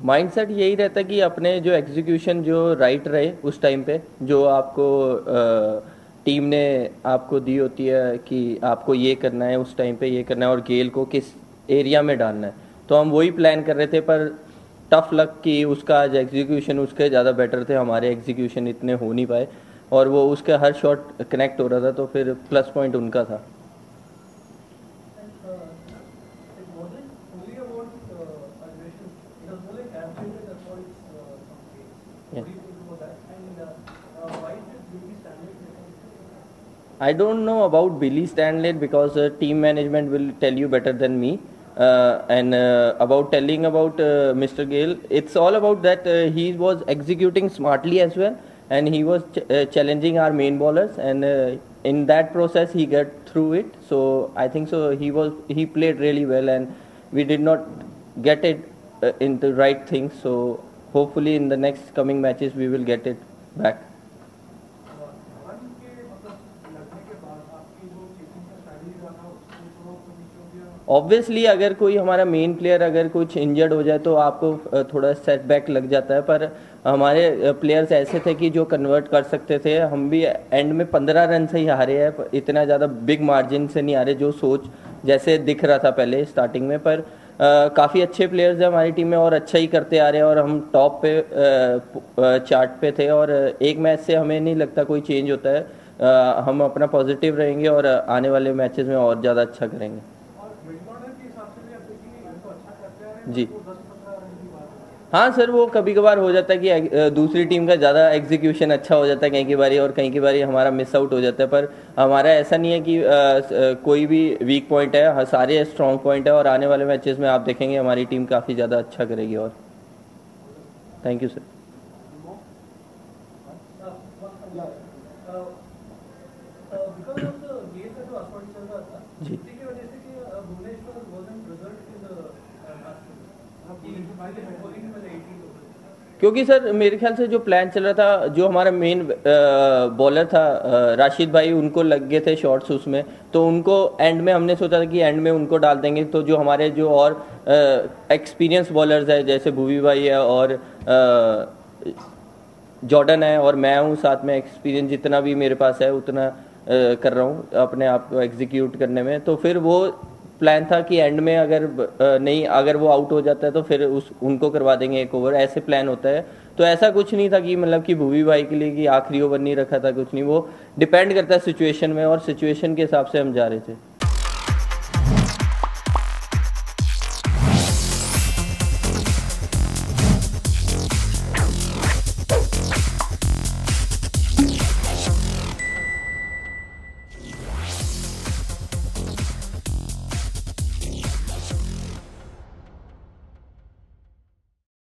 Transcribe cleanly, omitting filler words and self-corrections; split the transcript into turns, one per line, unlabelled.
Mindset यही रहता है कि अपने जो एग्जीक्यूशन जो राइट रहे उस टाइम पे, जो आपको टीम ने आपको दी होती है कि आपको ये करना है उस टाइम पे, ये करना है और गेल को किस एरिया में डालना है, तो हम वही प्लान कर रहे थे। पर टफ लक कि उसका आज एग्जीक्यूशन उसके ज़्यादा बेटर थे, हमारे एग्जीक्यूशन इतने हो नहीं पाए और वो उसका हर शॉट कनेक्ट हो रहा था, तो फिर प्लस पॉइंट उनका था। Yeah. I don't know about Billy Stanley because team management will tell you better than me. And about telling about Mr. Gale, it's all about that he was executing smartly as well, and he was challenging our main bowlers, and in that process he got through it. So I think so he played really well, and we did not get it into right things. So hopefully in the next coming matches we will get it back. Obviously अगर कोई हमारा main player अगर कुछ injured हो जाए तो आपको थोड़ा सेटबैक लग जाता है, पर हमारे प्लेयर्स ऐसे थे कि जो कन्वर्ट कर सकते थे। हम भी एंड में 15 रन से ही हारे हैं, इतना ज़्यादा बिग मार्जिन से नहीं हारे जो सोच जैसे दिख रहा था पहले स्टार्टिंग में। पर काफ़ी अच्छे प्लेयर्स हैं हमारी टीम में और अच्छा ही करते आ रहे हैं, और हम टॉप पे चार्ट पे थे, और एक मैच से हमें नहीं लगता कोई चेंज होता है। हम अपना पॉजिटिव रहेंगे और आने वाले मैचेस में और ज़्यादा अच्छा करेंगे। जी हाँ सर, वो कभी कभार हो जाता है कि दूसरी टीम का ज़्यादा एग्जीक्यूशन अच्छा हो जाता है कहीं की बारी, और कहीं की बारी हमारा मिस आउट हो जाता है। पर हमारा ऐसा नहीं है कि कोई भी वीक पॉइंट है, सारे स्ट्रॉन्ग पॉइंट है, और आने वाले मैचेस में आप देखेंगे हमारी टीम काफ़ी ज़्यादा अच्छा करेगी। और थैंक यू सर। जी क्योंकि सर मेरे ख्याल से जो प्लान चल रहा था, जो हमारा मेन बॉलर था राशिद भाई, उनको लग गए थे शॉट्स उसमें, तो उनको एंड में हमने सोचा था कि एंड में उनको डाल देंगे। तो जो हमारे जो और एक्सपीरियंस बॉलर्स है जैसे भुवी भाई है और जॉर्डन है और मैं हूँ साथ में, एक्सपीरियंस जितना भी मेरे पास है उतना कर रहा हूँ अपने आप को एग्जीक्यूट करने में। तो फिर वो प्लान था कि एंड में अगर नहीं, अगर वो आउट हो जाता है तो फिर उनको करवा देंगे एक ओवर, ऐसे प्लान होता है। तो ऐसा कुछ नहीं था कि मतलब कि भुवी भाई के लिए कि आखिरी ओवर नहीं रखा था, कुछ नहीं। वो डिपेंड करता है सिचुएशन में, और सिचुएशन के हिसाब से हम जा रहे थे।